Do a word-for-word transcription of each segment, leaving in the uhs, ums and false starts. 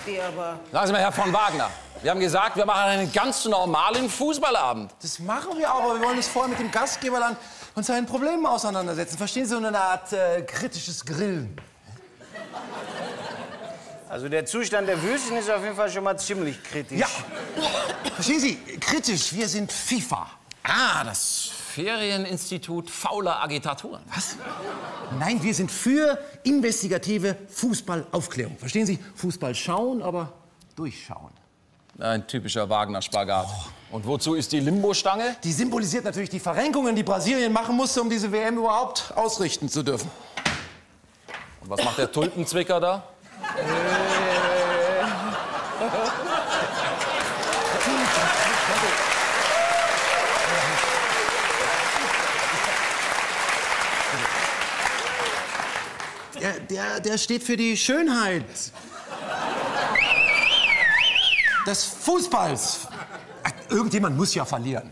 die aber... Sagen Sie mal, Herr von Wagner, wir haben gesagt, wir machen einen ganz normalen Fußballabend. Das machen wir auch, aber wir wollen uns vorher mit dem Gastgeberland und seinen Problemen auseinandersetzen. Verstehen Sie, so eine Art äh, kritisches Grillen. Also der Zustand der Wüsten ist auf jeden Fall schon mal ziemlich kritisch. Ja. Verstehen Sie, kritisch, wir sind FIFA. Ah, das Ferieninstitut fauler Agitatoren. Was? Nein, wir sind für investigative Fußballaufklärung. Verstehen Sie? Fußball schauen, aber durchschauen. Ein typischer Wagner-Spagat. Oh. Und wozu ist die Limbo-Stange? Die symbolisiert natürlich die Verrenkungen, die Brasilien machen musste, um diese W M überhaupt ausrichten zu dürfen. Und was macht der Tulpenzwicker da? Der, der, der steht für die Schönheit des Fußballs. Ach, irgendjemand muss ja verlieren.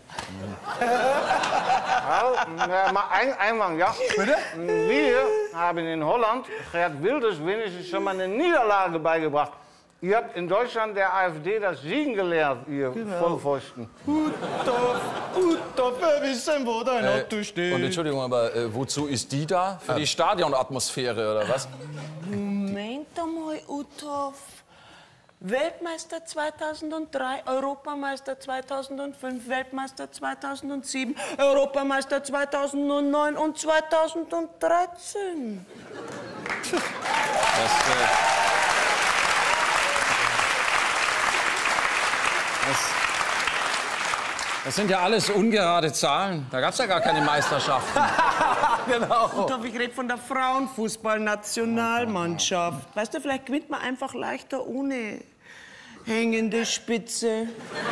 Ja, mal ein Einwand, ja. Bitte? Wir haben in Holland Gerd Wilders wenigstens schon mal eine Niederlage beigebracht. Ihr habt in Deutschland der AfD das Siegen gelehrt, ihr genau. Vollpfosten. Uthoff, Uthoff, wer wissen, wo dein äh, Auto steht. Und Entschuldigung, aber äh, wozu ist die da? Für die Stadionatmosphäre, oder was? Moment einmal, Uthoff. Weltmeister zweitausenddrei, Europameister zweitausendfünf, Weltmeister zweitausendsieben, Europameister zweitausendneun und zweitausenddreizehn. Das, äh, das, das sind ja alles ungerade Zahlen. Da gab es ja gar keine Meisterschaften. Genau. Uthoff, ich rede von der Frauenfußball-Nationalmannschaft. Weißt du, vielleicht gewinnt man einfach leichter ohne hängende Spitze.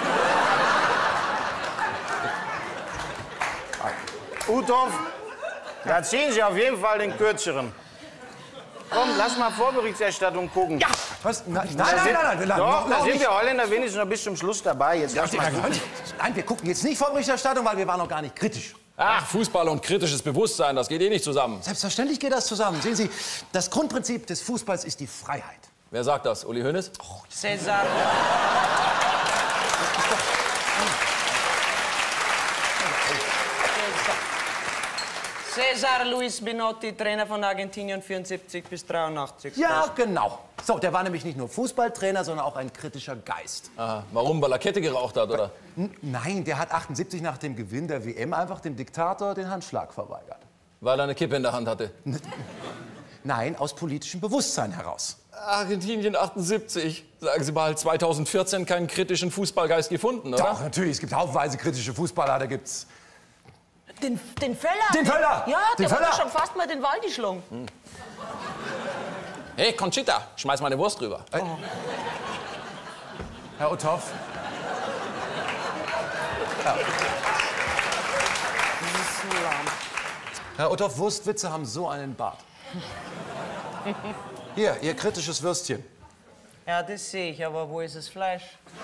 Uthoff, da ziehen Sie auf jeden Fall den Kürzeren. Komm, lass mal Vorberichterstattung gucken. Ja! Was? Nein, nein, nein, nein, nein, nein. Doch, noch, da noch sind nicht. wir Holländer wenigstens noch bis zum Schluss dabei. Jetzt lass mal gucken. Nein, wir gucken jetzt nicht Vorberichterstattung, weil wir waren noch gar nicht kritisch. Ach, Fußball und kritisches Bewusstsein, das geht eh nicht zusammen. Selbstverständlich geht das zusammen. Sehen Sie, das Grundprinzip des Fußballs ist die Freiheit. Wer sagt das? Uli Hoeneß? Oh, César. César Luis Menotti, Trainer von Argentinien vierundsiebzig bis dreiundachtzig. ja, genau. So, der war nämlich nicht nur Fußballtrainer, sondern auch ein kritischer Geist. Aha. Warum? Weil er Kette geraucht hat, oder? N Nein, der hat achtundsiebzig nach dem Gewinn der W M einfach dem Diktator den Handschlag verweigert. Weil er eine Kippe in der Hand hatte. Nein, aus politischem Bewusstsein heraus. Argentinien achtundsiebzig. Sagen Sie mal, zweitausendvierzehn keinen kritischen Fußballgeist gefunden, oder? Doch, natürlich, es gibt haufenweise kritische Fußballer, da gibt's... Den, den Völler? Den Völler! Ja, Den der Völler! hat schon fast mal den Wald geschlagen. Hm. Hey, Conchita, schmeiß mal eine Wurst rüber. Oh. Herr Uthoff. Ja. Herr Uthoff, Wurstwitze haben so einen Bart. Hier, Ihr kritisches Würstchen. Ja, das sehe ich, aber wo ist das Fleisch?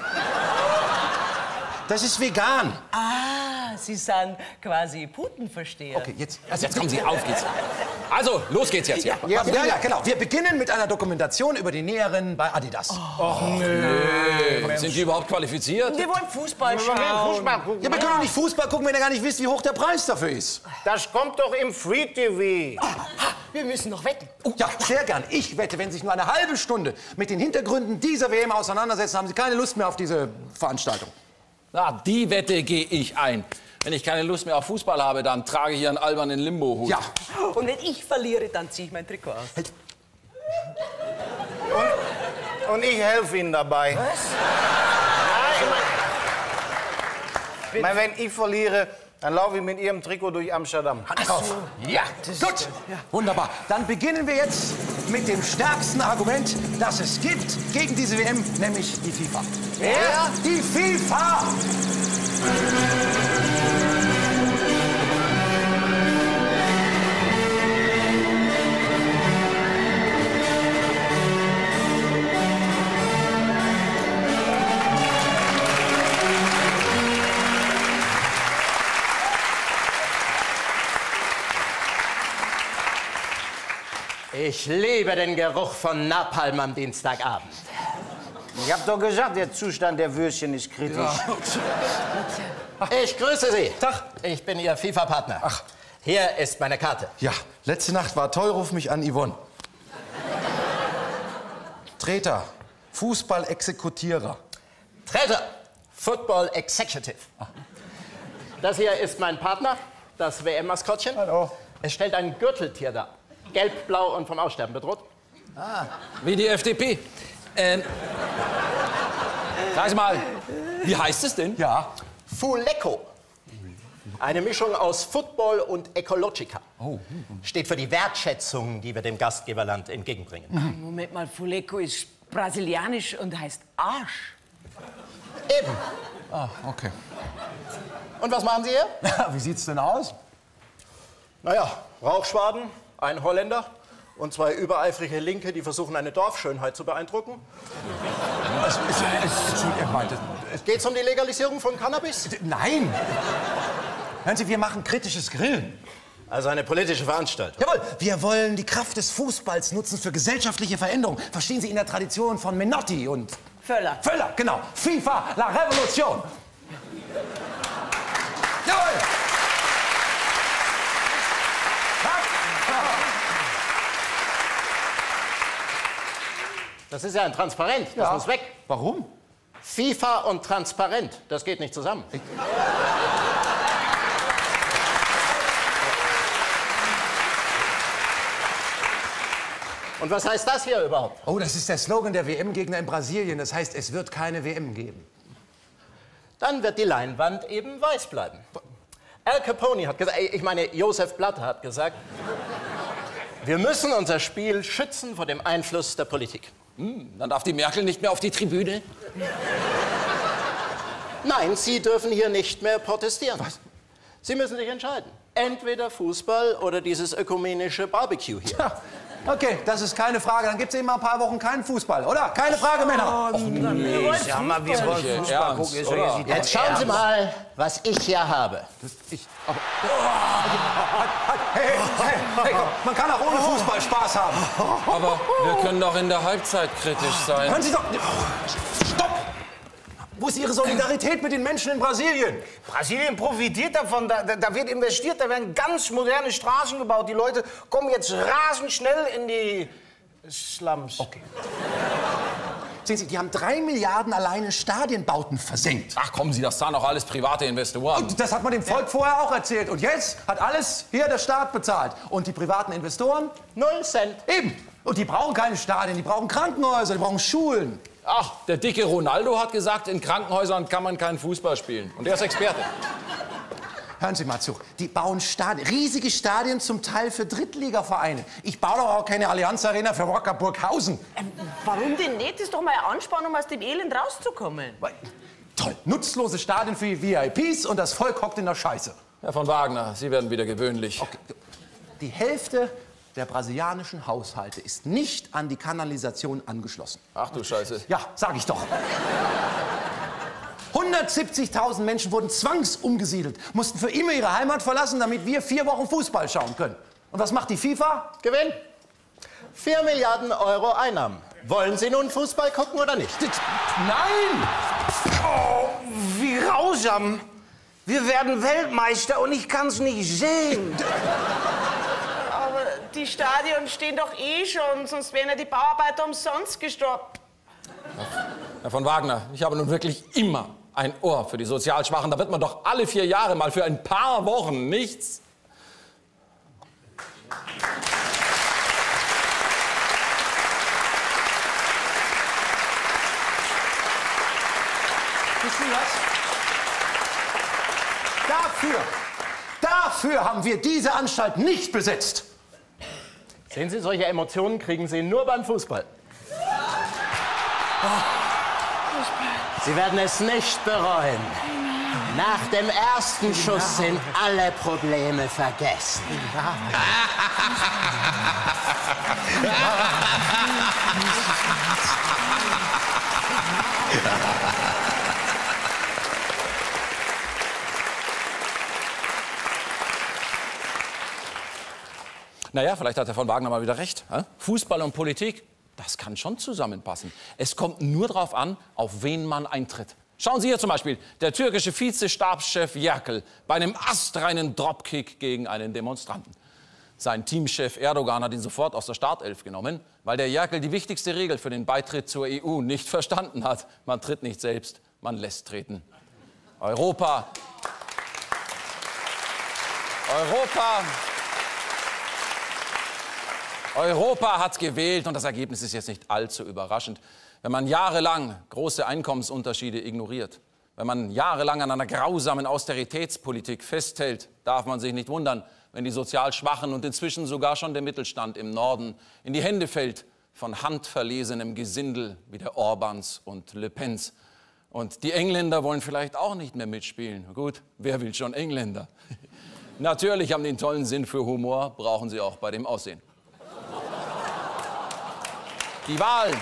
Das ist vegan. Ah, Sie sind quasi Putenversteher. Okay, jetzt... Also jetzt kommen Sie, auf geht's. Also, los geht's jetzt hier. Ja, ja, ja, genau. Wir beginnen mit einer Dokumentation über die Näherinnen bei Adidas. Och, nö. Sind die überhaupt qualifiziert? Wir wollen Fußball Wir wollen schauen. Fußball gucken. Ja, wir können doch nicht Fußball gucken, wenn ihr gar nicht wisst, wie hoch der Preis dafür ist. Das kommt doch im Free-T V. Wir müssen noch wetten. Oh, ja, sehr gern. Ich wette, wenn Sie sich nur eine halbe Stunde mit den Hintergründen dieser W M auseinandersetzen, haben Sie keine Lust mehr auf diese Veranstaltung. Na, die Wette gehe ich ein. Wenn ich keine Lust mehr auf Fußball habe, dann trage ich hier einen albernen Limbo-Hut. Ja. Und wenn ich verliere, dann ziehe ich mein Trikot aus. Und, und ich helfe Ihnen dabei. Was? Ich meine, wenn ich verliere, dann laufe ich mit Ihrem Trikot durch Amsterdam. Hand drauf. Ja, gut. Wunderbar. Dann beginnen wir jetzt mit dem stärksten Argument, das es gibt gegen diese W M, nämlich die FIFA. Wer? Die FIFA! Ich liebe den Geruch von Napalm am Dienstagabend. Ich hab doch gesagt, der Zustand der Würstchen ist kritisch. Ja. Ich grüße Sie. Tag. Ich bin Ihr FIFA-Partner. Ach. Hier ist meine Karte. Ja, letzte Nacht war toll, ruf mich an, Yvonne. Treter, Fußball-Exekutierer. Treter, Football Executive. Das hier ist mein Partner, das W M-Maskottchen. Hallo. Es stellt ein Gürteltier dar. Gelb, blau und vom Aussterben bedroht. Ah, wie die F D P. Ähm, sag mal, wie heißt es denn? Ja. Fuleco. Eine Mischung aus Football und Ecologica. Oh. Steht für die Wertschätzung, die wir dem Gastgeberland entgegenbringen. Moment mal, Fuleco ist brasilianisch und heißt Arsch. Eben. Ah, okay. Und was machen Sie hier? Wie sieht's denn aus? Naja, Rauchschwaden, ein Holländer und zwei übereifrige Linke, die versuchen, eine Dorfschönheit zu beeindrucken. Es, es, es, Entschuldigung, er meinte, es, Geht's um die Legalisierung von Cannabis? nein! Hören Sie, wir machen kritisches Grillen. Also eine politische Veranstaltung. Jawohl, wir wollen die Kraft des Fußballs nutzen für gesellschaftliche Veränderung. Verstehen Sie, in der Tradition von Menotti und... Völler. Völler, genau. FIFA, la Revolution. Jawohl! Das ist ja ein Transparent. Das Ja. muss weg. Warum? FIFA und Transparent, das geht nicht zusammen. Und was heißt das hier überhaupt? Oh, das ist der Slogan der W M-Gegner in Brasilien. Das heißt, es wird keine W M geben. Dann wird die Leinwand eben weiß bleiben. Al Capone hat gesagt, ich meine, Josef Blatter hat gesagt, wir müssen unser Spiel schützen vor dem Einfluss der Politik. Hm, dann darf die Merkel nicht mehr auf die Tribüne. Nein, Sie dürfen hier nicht mehr protestieren. Was? Sie müssen sich entscheiden. Entweder Fußball oder dieses ökumenische Barbecue hier. Ja, okay, das ist keine Frage. Dann gibt es eben mal ein paar Wochen keinen Fußball, oder? Keine Frage, Männer. Nee, sag mal, wir wollen Nicht Fußball ernst, gucken. Ist doch oder? jetzt nicht Jetzt schauen Sie mal, was ich hier habe. Ich, aber, hey, hey, hey, komm, man kann auch ohne Fußball Spaß haben. Aber wir können doch in der Halbzeit kritisch sein. Hören Sie doch... Stopp! Wo ist Ihre Solidarität mit den Menschen in Brasilien? Brasilien profitiert davon, da, da, da wird investiert, da werden ganz moderne Straßen gebaut. Die Leute kommen jetzt rasend schnell in die Slums. Okay. Sehen Sie, die haben drei Milliarden alleine Stadienbauten versenkt. Ach kommen Sie, das zahlen doch alles private Investoren. Und das hat man dem Volk vorher auch erzählt. Und jetzt hat alles hier der Staat bezahlt. Und die privaten Investoren? Null Cent. Eben. Und die brauchen keine Stadien, die brauchen Krankenhäuser, die brauchen Schulen. Ach, der dicke Ronaldo hat gesagt, in Krankenhäusern kann man keinen Fußball spielen. Und der ist Experte. Hören Sie mal zu. Die bauen Stadien, riesige Stadien, zum Teil für Drittligavereine. Ich baue doch auch keine Allianz Arena für Wacker Burghausen. Ähm, warum denn nicht? Das ist doch mal ein Ansporn, um aus dem Elend rauszukommen. Toll. Nutzlose Stadien für die V I Ps und das Volk hockt in der Scheiße. Herr von Wagner, Sie werden wieder gewöhnlich. Okay. Die Hälfte der brasilianischen Haushalte ist nicht an die Kanalisation angeschlossen. Ach du Scheiße. Ja, sag ich doch. hundertsiebzigtausend Menschen wurden zwangsumgesiedelt, mussten für immer ihre Heimat verlassen, damit wir vier Wochen Fußball schauen können. Und was macht die FIFA? Gewinn. Vier Milliarden Euro Einnahmen. Wollen Sie nun Fußball gucken oder nicht? Nein! Oh, wie grausam. Wir werden Weltmeister und ich kann's nicht sehen. Aber die Stadien stehen doch eh schon, sonst wären ja die Bauarbeiter umsonst gestorben. Herr von Wagner, ich habe nun wirklich immer ein Ohr für die sozial Schwachen. Da wird man doch alle vier Jahre mal für ein paar Wochen nichts. Wissen Sie was? Dafür, dafür haben wir diese Anstalt nicht besetzt. Sehen Sie, solche Emotionen kriegen Sie nur beim Fußball. Sie werden es nicht bereuen. Nach dem ersten Schuss sind alle Probleme vergessen. Naja, vielleicht hat Herr von Wagner mal wieder recht. Hä? Fußball und Politik, das kann schon zusammenpassen. Es kommt nur darauf an, auf wen man eintritt. Schauen Sie hier zum Beispiel, der türkische Vize-Stabschef Yerkel bei einem astreinen Dropkick gegen einen Demonstranten. Sein Teamchef Erdogan hat ihn sofort aus der Startelf genommen, weil der Yerkel die wichtigste Regel für den Beitritt zur E U nicht verstanden hat. Man tritt nicht selbst, man lässt treten. Europa. Europa. Europa hat gewählt und das Ergebnis ist jetzt nicht allzu überraschend. Wenn man jahrelang große Einkommensunterschiede ignoriert, wenn man jahrelang an einer grausamen Austeritätspolitik festhält, darf man sich nicht wundern, wenn die sozial Schwachen und inzwischen sogar schon der Mittelstand im Norden in die Hände fällt von handverlesenem Gesindel wie der Orbans und Le Pens. Und die Engländer wollen vielleicht auch nicht mehr mitspielen. Gut, wer will schon Engländer? Natürlich haben die einen tollen Sinn für Humor, brauchen sie auch bei dem Aussehen. Die Wahl.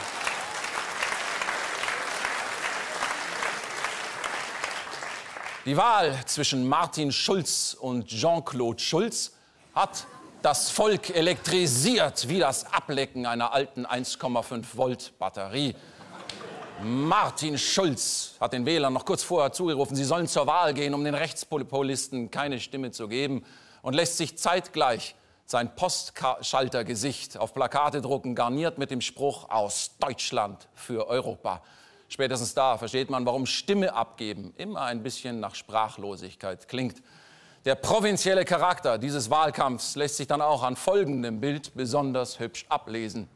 Die Wahl zwischen Martin Schulz und Jean-Claude Schulz hat das Volk elektrisiert wie das Ablecken einer alten eins Komma fünf Volt Batterie. Martin Schulz hat den Wählern noch kurz vorher zugerufen, sie sollen zur Wahl gehen, um den Rechtspopulisten keine Stimme zu geben, und lässt sich zeitgleich sein Postschaltergesicht auf Plakate drucken, garniert mit dem Spruch „Aus Deutschland für Europa". Spätestens da versteht man, warum Stimme abgeben immer ein bisschen nach Sprachlosigkeit klingt. Der provinzielle Charakter dieses Wahlkampfs lässt sich dann auch an folgendem Bild besonders hübsch ablesen.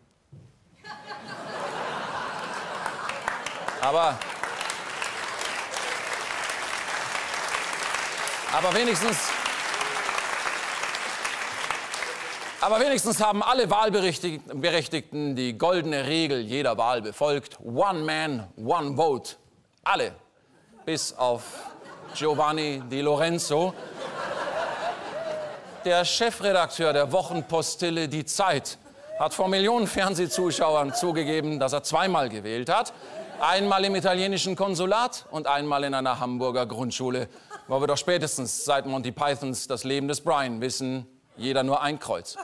Aber, aber wenigstens... Aber wenigstens haben alle Wahlberechtigten die goldene Regel jeder Wahl befolgt. One man, one vote. Alle. Bis auf Giovanni Di Lorenzo. Der Chefredakteur der Wochenpostille Die Zeit hat vor Millionen Fernsehzuschauern zugegeben, dass er zweimal gewählt hat. Einmal im italienischen Konsulat und einmal in einer Hamburger Grundschule. Wo wir doch spätestens seit Monty Pythons Das Leben des Brian wissen, jeder nur ein Kreuz.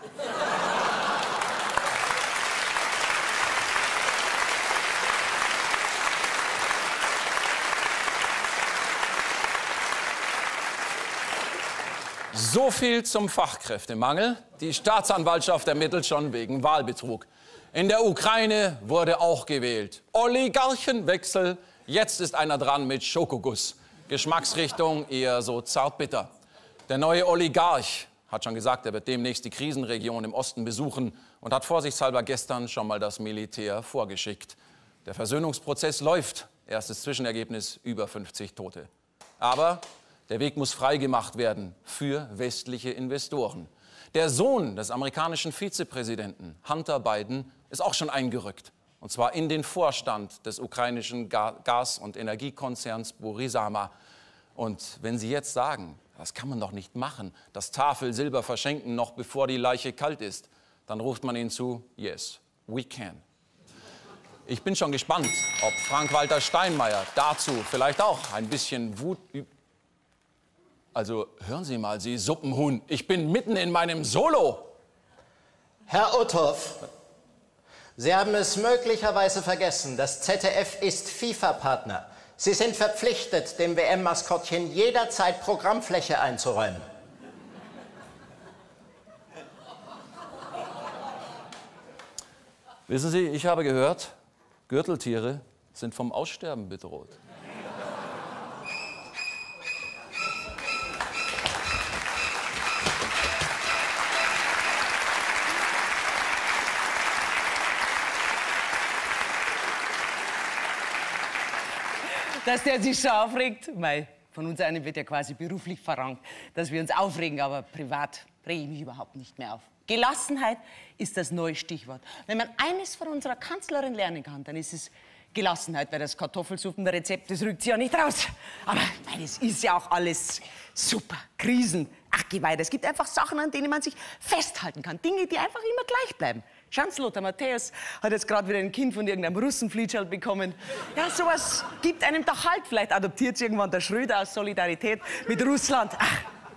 So viel zum Fachkräftemangel. Die Staatsanwaltschaft ermittelt schon wegen Wahlbetrug. In der Ukraine wurde auch gewählt. Oligarchenwechsel. Jetzt ist einer dran mit Schokoguss. Geschmacksrichtung eher so zartbitter. Der neue Oligarch hat schon gesagt, er wird demnächst die Krisenregion im Osten besuchen und hat vorsichtshalber gestern schon mal das Militär vorgeschickt. Der Versöhnungsprozess läuft. Erstes Zwischenergebnis über fünfzig Tote. Aber der Weg muss freigemacht werden für westliche Investoren. Der Sohn des amerikanischen Vizepräsidenten, Hunter Biden, ist auch schon eingerückt. Und zwar in den Vorstand des ukrainischen Gas- und Energiekonzerns Burisma. Und wenn Sie jetzt sagen, das kann man doch nicht machen, das Tafelsilber verschenken, noch bevor die Leiche kalt ist, dann ruft man ihnen zu, yes, we can. Ich bin schon gespannt, ob Frank-Walter Steinmeier dazu vielleicht auch ein bisschen Wut übt. Also hören Sie mal, Sie Suppenhuhn, ich bin mitten in meinem Solo. Herr Uthoff, Sie haben es möglicherweise vergessen, das Z D F ist FIFA-Partner. Sie sind verpflichtet, dem W M-Maskottchen jederzeit Programmfläche einzuräumen. Wissen Sie, ich habe gehört, Gürteltiere sind vom Aussterben bedroht. Dass der sich so aufregt, mei, von uns einem wird ja quasi beruflich verrangt, dass wir uns aufregen, aber privat rege ich mich überhaupt nicht mehr auf. Gelassenheit ist das neue Stichwort. Wenn man eines von unserer Kanzlerin lernen kann, dann ist es Gelassenheit, weil das Kartoffelsuppenrezept, das rückt sie ja nicht raus. Aber nein, es ist ja auch alles super. Krisen, ach geh weiter. Es gibt einfach Sachen, an denen man sich festhalten kann. Dinge, die einfach immer gleich bleiben. Schauen Sie, Lothar Matthäus hat jetzt gerade wieder ein Kind von irgendeinem Russenflitschal bekommen. Ja, sowas gibt einem doch Halt. Vielleicht adoptiert irgendwann der Schröder aus Solidarität mit Russland. Ach,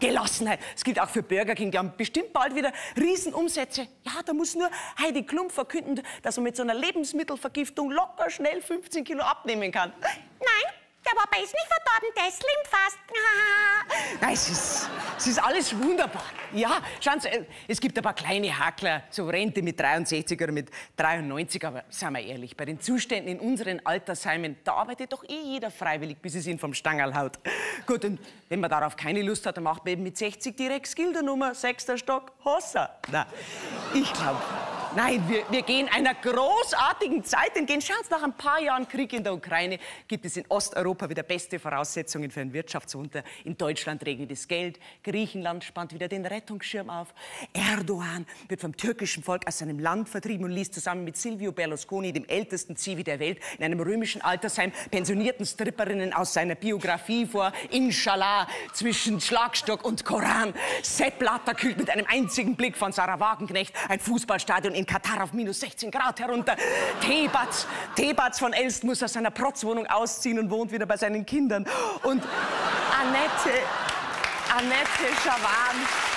Gelassenheit. Das gilt auch für Burger King. Die haben bestimmt bald wieder Riesenumsätze. Ja, da muss nur Heidi Klum verkünden, dass man mit so einer Lebensmittelvergiftung locker schnell fünfzehn Kilo abnehmen kann. Nein, der Papa ist nicht verdorben, der slimmt fast. Nein, es ist, es ist alles wunderbar. Ja, schauen Sie, es gibt ein paar kleine Hakler, so Rente mit dreiundsechzig oder mit dreiundneunzig, aber seien wir ehrlich, bei den Zuständen in unseren Altersheimen, da arbeitet doch eh jeder freiwillig, bis es ihn vom Stangerl haut. Gut, und wenn man darauf keine Lust hat, dann macht man eben mit sechzig direkt Skildernummer, sechster Stock, Hossa. Na, ich glaube, nein, wir, wir gehen einer großartigen Zeit entgegen. Schauen Sie, nach ein paar Jahren Krieg in der Ukraine gibt es in Osteuropa wieder beste Voraussetzungen für ein Wirtschaftswunder. In Deutschland regnet es Geld, Griechenland spannt wieder den Rettungsschirm auf. Erdogan wird vom türkischen Volk aus seinem Land vertrieben und liest zusammen mit Silvio Berlusconi, dem ältesten Zivi der Welt, in einem römischen Altersheim pensionierten Stripperinnen aus seiner Biografie vor. Inshallah, zwischen Schlagstock und Koran. Sepp Blatter kühlt mit einem einzigen Blick von Sarah Wagenknecht ein Fußballstadion in Katar auf minus sechzehn Grad herunter. Tebatz, Tebatz von Elst muss aus seiner Protzwohnung ausziehen und wohnt wieder bei seinen Kindern. Und Annette, Annette Schawan.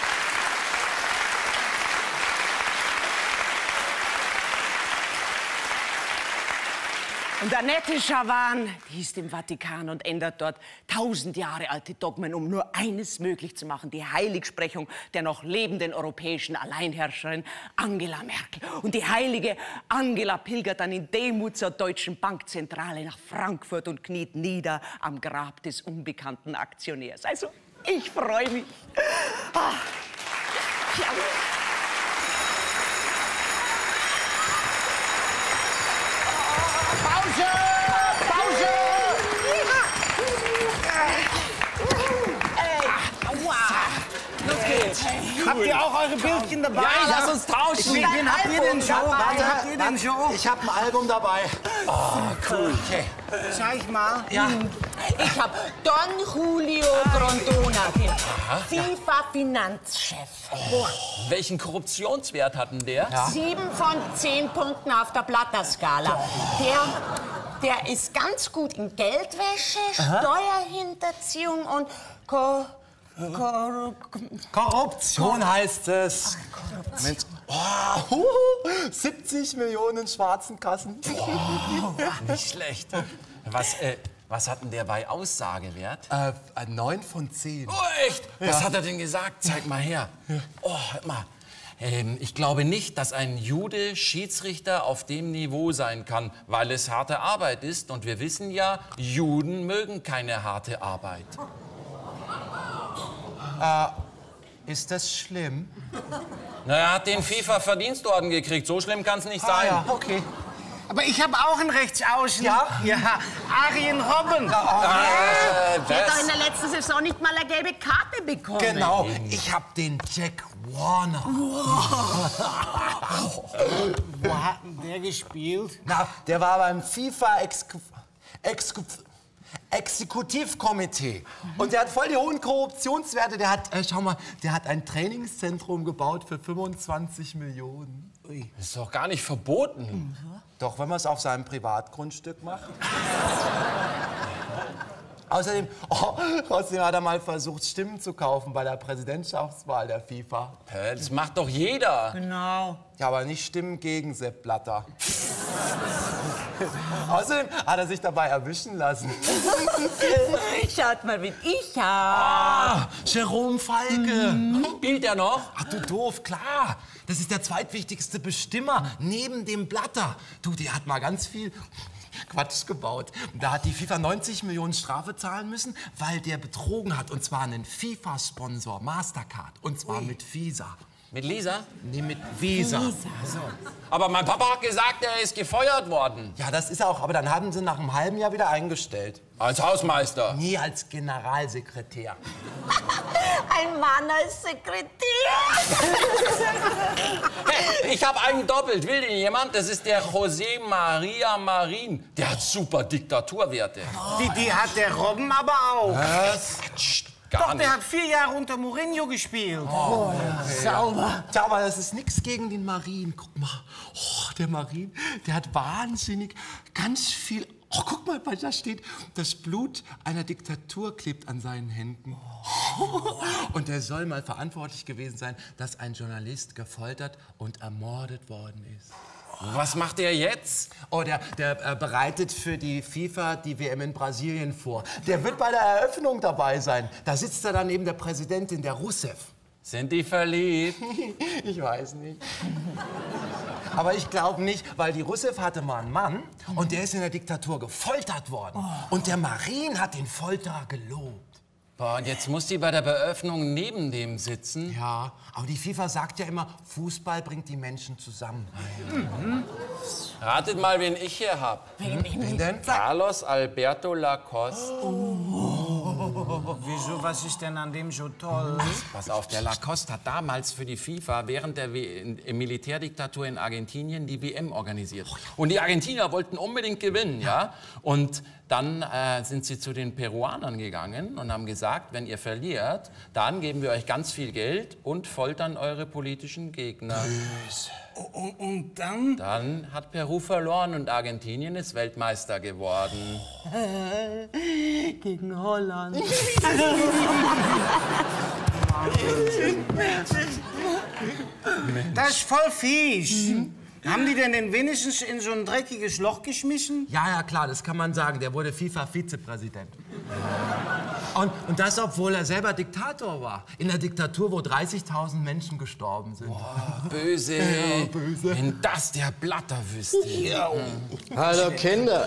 Und Annette Schawan, die ist im Vatikan und ändert dort tausend Jahre alte Dogmen, um nur eines möglich zu machen: die Heiligsprechung der noch lebenden europäischen Alleinherrscherin Angela Merkel. Und die heilige Angela pilgert dann in Demut zur Deutschen Bankzentrale nach Frankfurt und kniet nieder am Grab des unbekannten Aktionärs. Also, ich freue mich. Ah. Ja. Pause! Pause! Habt ihr auch eure Bildchen dabei? Ja, lass uns tauschen. Wen habt ihr denn schon? Warte, Habt ihr denn schon? ich habe ein Album dabei. Oh, cool. Okay. Zeig mal. Ja. Ich habe Don Julio Grondona, FIFA-Finanzchef. Oh, welchen Korruptionswert hatten der? Ja. Sieben von zehn Punkten auf der Blatter-Skala. Der, der ist ganz gut in Geldwäsche, aha, Steuerhinterziehung und Ko Kor Korruption heißt es. Ach, Korruption. Oh, uh, siebzig Millionen schwarzen Kassen. Oh, nicht schlecht. Was, äh, was hat denn der bei Aussagewert? Äh, neun von zehn. Oh, echt? Ja. Was hat er denn gesagt? Zeig mal her. Oh, hör mal. Ähm, ich glaube nicht, dass ein Jude Schiedsrichter auf dem Niveau sein kann, weil es harte Arbeit ist. Und wir wissen ja, Juden mögen keine harte Arbeit. Äh, ist das schlimm? Na, er hat den FIFA-Verdienstorden gekriegt. So schlimm kann es nicht sein. Ah, ja, okay. Aber ich habe auch einen Rechtsaußen. Ja? Ja, Arjen Robben. Äh, Der hat doch was? in der letzten Saison nicht mal eine gelbe Karte bekommen. Genau, ich habe den Jack Warner. Wo hat denn der gespielt? Na, der war beim FIFA Ex Ex Exekutivkomitee. Und der hat voll die hohen Korruptionswerte. Der hat, äh, schau mal, der hat ein Trainingszentrum gebaut für fünfundzwanzig Millionen. Ui. Das ist doch gar nicht verboten. Mhm. Doch, wenn man es auf seinem Privatgrundstück macht. Außerdem, oh, außerdem hat er mal versucht, Stimmen zu kaufen bei der Präsidentschaftswahl der FIFA. Hä, das macht doch jeder. Genau. Ja, aber nicht Stimmen gegen Sepp Blatter. Außerdem hat er sich dabei erwischen lassen. Schaut mal, wen ich habe. Ah, Jerome Falke. Mhm. Spielt er noch? Ach du doof, klar. Das ist der zweitwichtigste Bestimmer neben dem Blatter. Du, der hat mal ganz viel Quatsch gebaut. Da hat die FIFA neunzig Millionen Strafe zahlen müssen, weil der betrogen hat. Und zwar einen FIFA-Sponsor, Mastercard. Und zwar Ui. mit Visa. Mit Lisa? Nee, mit Visa. Visa. So. Aber mein Papa hat gesagt, er ist gefeuert worden. Ja, das ist er auch. Aber dann haben sie nach einem halben Jahr wieder eingestellt. Als Hausmeister? Nie als Generalsekretär. Ein Mann als Sekretär. Hey, ich habe einen doppelt. Will den jemand? Das ist der José María Marín. Der hat super Diktaturwerte. Die, die hat der Robben aber auch. Was? Gar Doch, nicht. der hat vier Jahre unter Mourinho gespielt. Oh, okay, sauber. Ja, aber das ist nichts gegen den Marin. Guck mal, oh, der Marin, der hat wahnsinnig ganz viel Oh, guck mal, da steht, das Blut einer Diktatur klebt an seinen Händen. Oh. Und er soll mal verantwortlich gewesen sein, dass ein Journalist gefoltert und ermordet worden ist. Was macht er jetzt? Oh, der, der äh, bereitet für die FIFA die W M in Brasilien vor. Der wird bei der Eröffnung dabei sein. Da sitzt er dann neben der Präsidentin, der Rousseff. Sind die verliebt? Ich weiß nicht. Aber ich glaube nicht, weil die Rousseff hatte mal einen Mann und der ist in der Diktatur gefoltert worden. Oh. Und der Marin hat den Folterer gelobt. Boah, und jetzt muss die bei der Beöffnung neben dem sitzen? Ja, aber die FIFA sagt ja immer, Fußball bringt die Menschen zusammen. Mhm. Ratet mal, wen ich hier hab. Wen, wen denn? Carlos Alberto Lacoste. Oh. Wieso, was ist denn an dem so toll? Ach, pass auf, der Lacoste hat damals für die FIFA während der w Militärdiktatur in Argentinien die W M organisiert. Und die Argentinier wollten unbedingt gewinnen, ja? Und dann äh, sind sie zu den Peruanern gegangen und haben gesagt, wenn ihr verliert, dann geben wir euch ganz viel Geld und foltern eure politischen Gegner. Böse. Und, und dann? Dann hat Peru verloren und Argentinien ist Weltmeister geworden. Gegen Holland. Das ist voll fies. Mhm. Haben die denn den wenigstens in so ein dreckiges Loch geschmissen? Ja, ja, klar, das kann man sagen. Der wurde FIFA-Vizepräsident. Und, und das, obwohl er selber Diktator war. In der Diktatur, wo dreißigtausend Menschen gestorben sind. Boah, böse. Ja, böse. Wenn das der Blatter wüsste. Ja. Hallo, Kinder.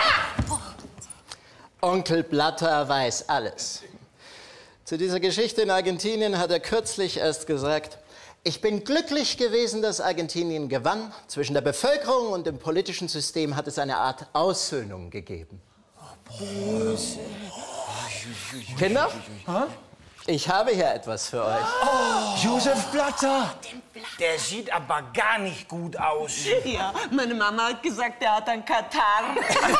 Onkel Blatter weiß alles. Zu dieser Geschichte in Argentinien hat er kürzlich erst gesagt, ich bin glücklich gewesen, dass Argentinien gewann. Zwischen der Bevölkerung und dem politischen System hat es eine Art Aussöhnung gegeben. Böse. Kinder, ich habe hier etwas für euch. Oh, Josef Blatter. Der sieht aber gar nicht gut aus. Ja, meine Mama hat gesagt, der hat einen Katar.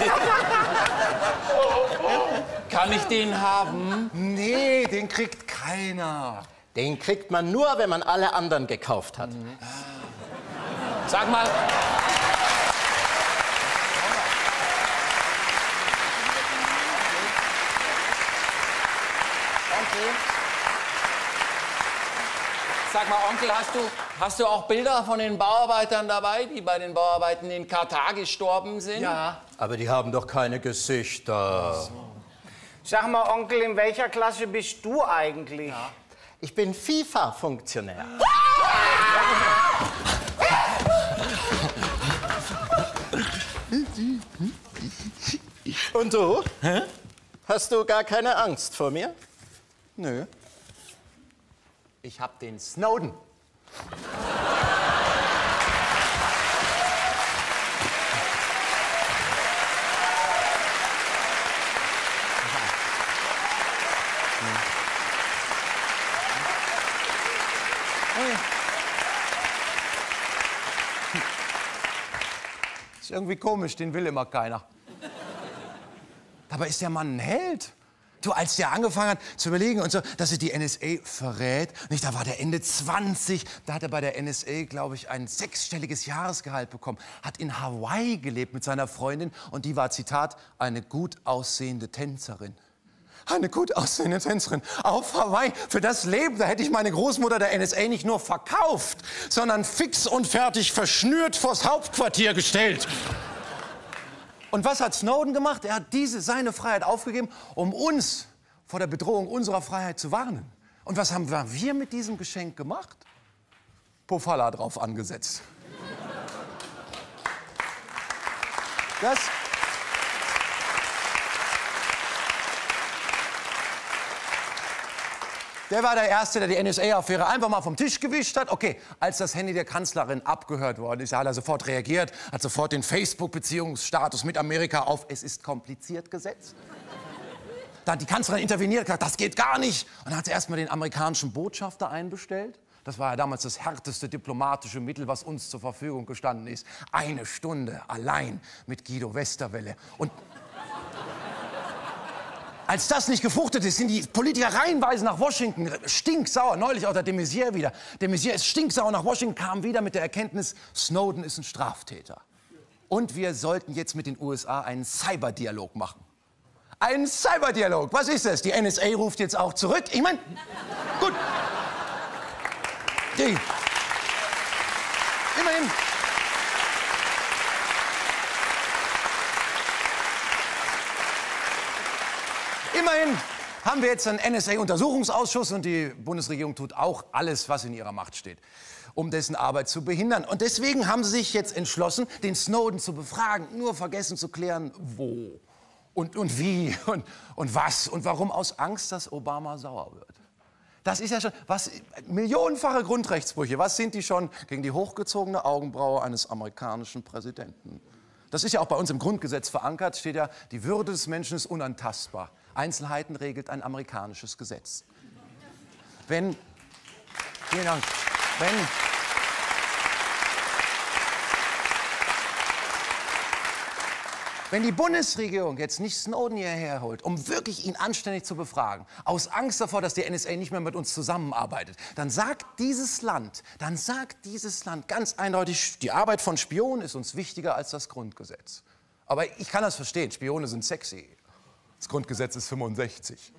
Kann ich den haben? Nee, den kriegt keiner. Den kriegt man nur, wenn man alle anderen gekauft hat. Mhm. Sag mal. Onkel. Sag mal, Onkel, hast du, hast du auch Bilder von den Bauarbeitern dabei, die bei den Bauarbeiten in Katar gestorben sind? Ja. Aber die haben doch keine Gesichter. So. Sag mal, Onkel, in welcher Klasse bist du eigentlich? Ja. Ich bin FIFA-Funktionär. Und du? Hä? Hast du gar keine Angst vor mir? Nö. Ich hab den Snowden. Ist irgendwie komisch, den will immer keiner. Dabei ist der Mann ein Held. Du, als der angefangen hat zu überlegen und so, dass er die N S A verrät, nicht, da war der Ende zwanzig, da hat er bei der N S A, glaube ich, ein sechsstelliges Jahresgehalt bekommen, hat in Hawaii gelebt mit seiner Freundin und die war, Zitat, eine gut aussehende Tänzerin. Eine gut aussehende Tänzerin auf Hawaii. Für das Leben, da hätte ich meine Großmutter der N S A nicht nur verkauft, sondern fix und fertig verschnürt vors Hauptquartier gestellt. Und was hat Snowden gemacht? Er hat diese, seine Freiheit aufgegeben, um uns vor der Bedrohung unserer Freiheit zu warnen. Und was haben wir mit diesem Geschenk gemacht? Pofalla drauf angesetzt. Das... Der war der Erste, der die N S A-Affäre einfach mal vom Tisch gewischt hat. Okay, als das Handy der Kanzlerin abgehört worden ist, hat er sofort reagiert, hat sofort den Facebook-Beziehungsstatus mit Amerika auf "Es ist kompliziert" gesetzt. Da hat die Kanzlerin interveniert, gesagt, das geht gar nicht. Und dann hat sie erst mal den amerikanischen Botschafter einbestellt. Das war ja damals das härteste diplomatische Mittel, was uns zur Verfügung gestanden ist. Eine Stunde allein mit Guido Westerwelle. Und als das nicht gefruchtet ist, sind die Politiker reihenweise nach Washington, stinksauer. Neulich auch der de Maizière wieder. De Maizière ist stinksauer nach Washington, kam wieder mit der Erkenntnis, Snowden ist ein Straftäter. Und wir sollten jetzt mit den U S A einen Cyberdialog machen. Einen Cyberdialog, was ist das? Die N S A ruft jetzt auch zurück. Ich meine, gut. Die. Immerhin. Immerhin haben wir jetzt einen N S A-Untersuchungsausschuss und die Bundesregierung tut auch alles, was in ihrer Macht steht, um dessen Arbeit zu behindern. Und deswegen haben sie sich jetzt entschlossen, den Snowden zu befragen, nur vergessen zu klären, wo und, und wie und, und was und warum, aus Angst, dass Obama sauer wird. Das ist ja schon, was, millionenfache Grundrechtsbrüche, was sind die schon gegen die hochgezogene Augenbraue eines amerikanischen Präsidenten? Das ist ja auch bei uns im Grundgesetz verankert, steht ja, die Würde des Menschen ist unantastbar. Einzelheiten regelt ein amerikanisches Gesetz. Wenn, vielen Dank, wenn, wenn die Bundesregierung jetzt nicht Snowden hierher holt, um wirklich ihn anständig zu befragen, aus Angst davor, dass die N S A nicht mehr mit uns zusammenarbeitet, dann sagt dieses Land, dann sagt dieses Land ganz eindeutig, die Arbeit von Spionen ist uns wichtiger als das Grundgesetz. Aber ich kann das verstehen, Spione sind sexy. Das Grundgesetz ist fünfundsechzig.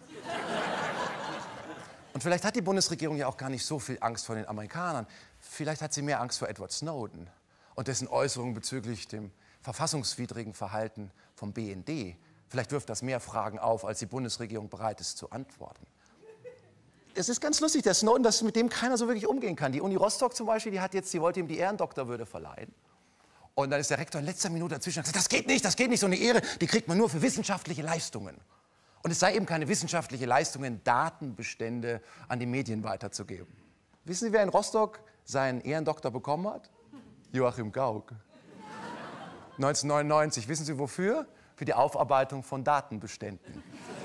Und vielleicht hat die Bundesregierung ja auch gar nicht so viel Angst vor den Amerikanern. Vielleicht hat sie mehr Angst vor Edward Snowden und dessen Äußerungen bezüglich dem verfassungswidrigen Verhalten vom B N D. Vielleicht wirft das mehr Fragen auf, als die Bundesregierung bereit ist zu antworten. Es ist ganz lustig, der Snowden, dass mit dem keiner so wirklich umgehen kann. Die Uni Rostock zum Beispiel, die hat jetzt, die wollte ihm die Ehrendoktorwürde verleihen. Und dann ist der Rektor in letzter Minute dazwischen und hat gesagt, das geht nicht, das geht nicht, so eine Ehre, die kriegt man nur für wissenschaftliche Leistungen. Und es sei eben keine wissenschaftliche Leistung, Datenbestände an die Medien weiterzugeben. Wissen Sie, wer in Rostock seinen Ehrendoktor bekommen hat? Joachim Gauck. neunzehnhundertneunundneunzig. Wissen Sie wofür? Für die Aufarbeitung von Datenbeständen.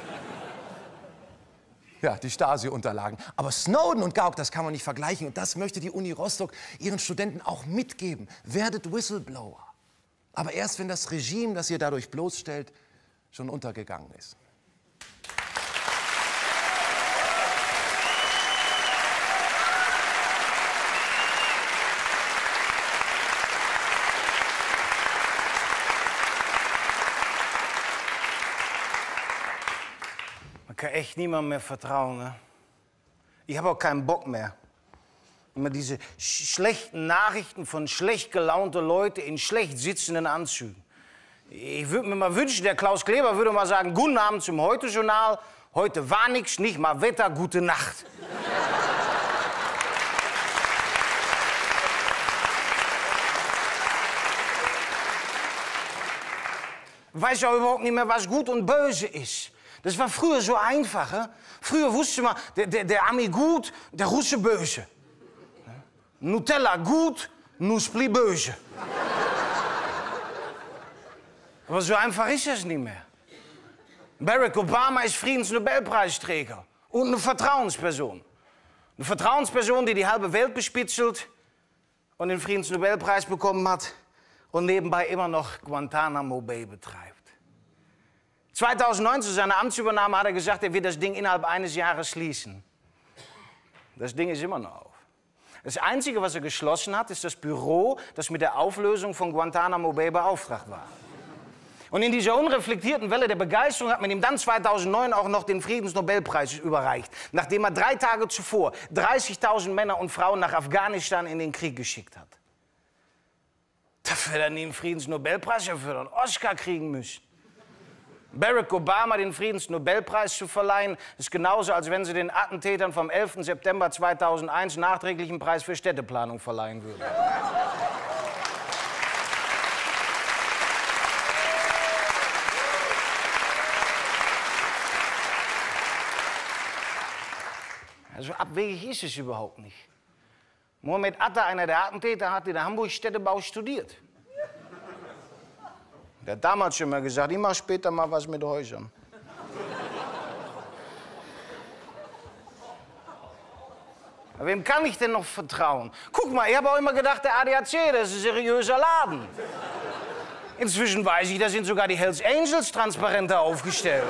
Ja, die Stasi-Unterlagen. Aber Snowden und Gauck, das kann man nicht vergleichen. Und das möchte die Uni Rostock ihren Studenten auch mitgeben. Werdet Whistleblower. Aber erst, wenn das Regime, das ihr dadurch bloßstellt, schon untergegangen ist. Man kann echt niemandem mehr vertrauen. Ne? Ich habe auch keinen Bock mehr. Immer diese sch schlechten Nachrichten von schlecht gelaunten Leuten in schlecht sitzenden Anzügen. Ich würde mir mal wünschen, der Klaus Kleber würde mal sagen, guten Abend zum Heute-Journal. Heute war nichts, nicht mal Wetter, gute Nacht. Weiß ja überhaupt nicht mehr, was gut und böse ist. Das war früher so einfach. He? Früher wusste man, der, der, der Ami gut, der Russe böse. Nutella gut, Nuspli böse. Aber so einfach ist es nicht mehr. Barack Obama ist Friedensnobelpreisträger und eine Vertrauensperson. Eine Vertrauensperson, die die halbe Welt bespitzelt und den Friedensnobelpreis bekommen hat und nebenbei immer noch Guantanamo Bay betreibt. zweitausendneun, zu seiner Amtsübernahme, hat er gesagt, er wird das Ding innerhalb eines Jahres schließen. Das Ding ist immer noch auf. Das Einzige, was er geschlossen hat, ist das Büro, das mit der Auflösung von Guantanamo Bay beauftragt war. Und in dieser unreflektierten Welle der Begeisterung hat man ihm dann zweitausendneun auch noch den Friedensnobelpreis überreicht, nachdem er drei Tage zuvor dreißigtausend Männer und Frauen nach Afghanistan in den Krieg geschickt hat. Dafür hätte er nie einen Friedensnobelpreis, dafür einen Oscar kriegen müssen. Barack Obama den Friedensnobelpreis zu verleihen, ist genauso, als wenn sie den Attentätern vom elften September zweitausendeins nachträglich einen Preis für Städteplanung verleihen würden. Also abwegig ist es überhaupt nicht. Mohammed Atta, einer der Attentäter, hat in der Hamburg Städtebau studiert. Der hat damals schon mal gesagt, ich mach später mal was mit Häusern. Aber wem kann ich denn noch vertrauen? Guck mal, ich habe auch immer gedacht, der A D A C, das ist ein seriöser Laden. Inzwischen weiß ich, da sind sogar die Hells Angels transparenter aufgestellt.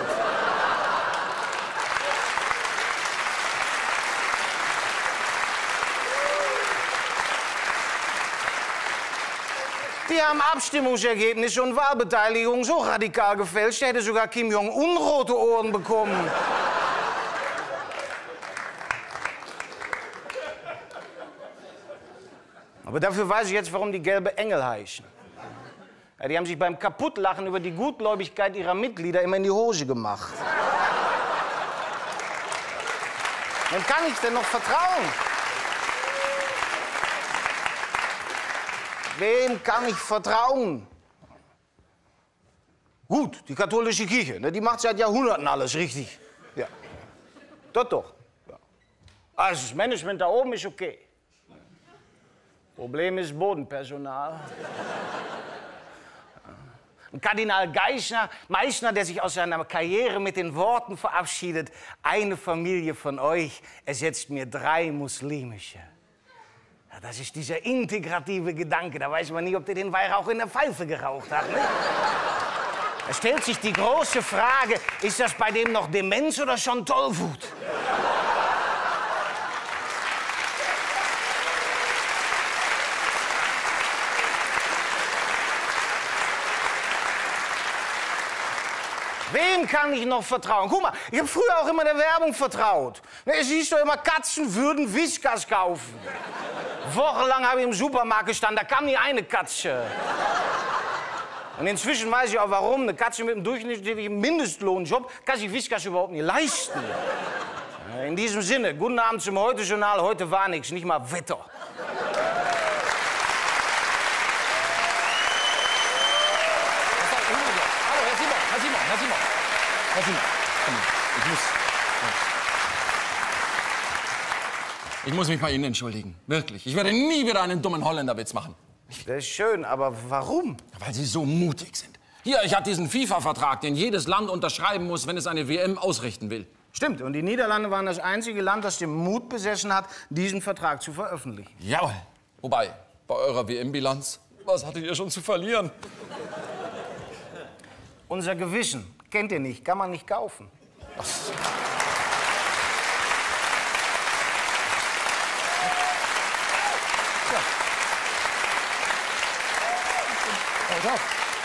Die haben Abstimmungsergebnisse und Wahlbeteiligung so radikal gefälscht, hätte sogar Kim Jong-un rote Ohren bekommen. Aber dafür weiß ich jetzt, warum die Gelbe Engel heißen. Ja, die haben sich beim Kaputtlachen über die Gutgläubigkeit ihrer Mitglieder immer in die Hose gemacht. Wem kann ich denn noch vertrauen? Wem kann ich vertrauen? Gut, die katholische Kirche, ne, die macht seit Jahrhunderten alles richtig. Ja. Das doch. Ja. Also das Management da oben ist okay. Problem ist Bodenpersonal. Und Kardinal Geisner, Meißner, der sich aus seiner Karriere mit den Worten verabschiedet: Eine Familie von euch ersetzt mir drei muslimische. Ja, das ist dieser integrative Gedanke. Da weiß man nicht, ob der den Weihrauch in der Pfeife geraucht hat. Ne? Da stellt sich die große Frage, ist das bei dem noch Demenz oder schon Tollwut? Wem kann ich noch vertrauen? Guck mal, ich habe früher auch immer der Werbung vertraut. Es hieß doch immer, Katzen würden Whiskas kaufen. Wochenlang habe ich im Supermarkt gestanden, da kam nie eine Katze. Und inzwischen weiß ich auch, warum. Eine Katze mit einem durchschnittlichen Mindestlohnjob kann sich Whiskas überhaupt nicht leisten. In diesem Sinne, guten Abend zum Heute-Journal. Heute war nichts, nicht mal Wetter. Herr Simon, ich muss, ich muss mich bei Ihnen entschuldigen. Wirklich. Ich werde nie wieder einen dummen Holländerwitz machen. Das ist schön, aber warum? Weil Sie so mutig sind. Hier, ich habe diesen FIFA-Vertrag, den jedes Land unterschreiben muss, wenn es eine W M ausrichten will. Stimmt. Und die Niederlande waren das einzige Land, das den Mut besessen hat, diesen Vertrag zu veröffentlichen. Jawohl. Wobei, bei eurer W M-Bilanz, was hattet ihr schon zu verlieren? Unser Gewissen. Kennt ihr nicht, kann man nicht kaufen. Ach. Ja.